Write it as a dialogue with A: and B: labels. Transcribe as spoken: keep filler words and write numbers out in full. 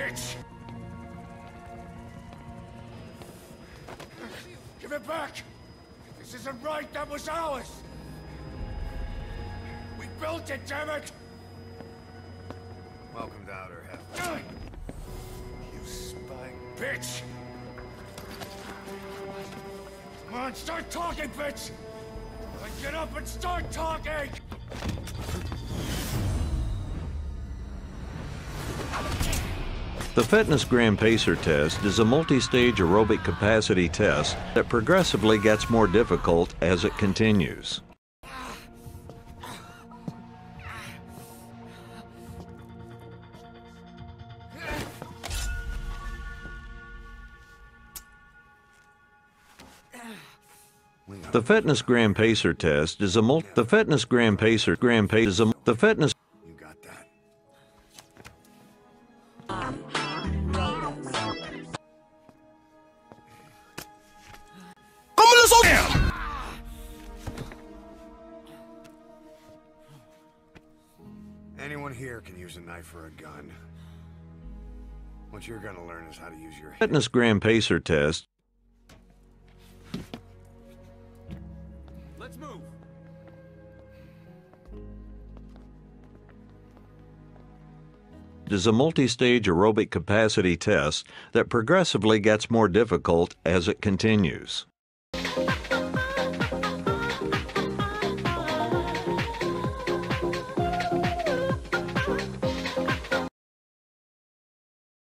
A: bitch! Give it back! This isn't right, that was ours! We built it, damn it!
B: Welcome to Outer Heaven.
A: You spy bitch! Come on, start talking, bitch! Get up and start talking!
C: The Fitness Gram Pacer test is a multi-stage aerobic capacity test that progressively gets more difficult as it continues. The Fitness Gram Pacer test is a multi the Fitness Gram Pacer Gram Pacer is a the Fitness
B: You got that. Anyone here can use a knife or a gun. What you're gonna learn is how to use your head.
C: Fitness Gram Pacer test
D: Let's move.
C: is a multi-stage aerobic capacity test that progressively gets more difficult as it continues.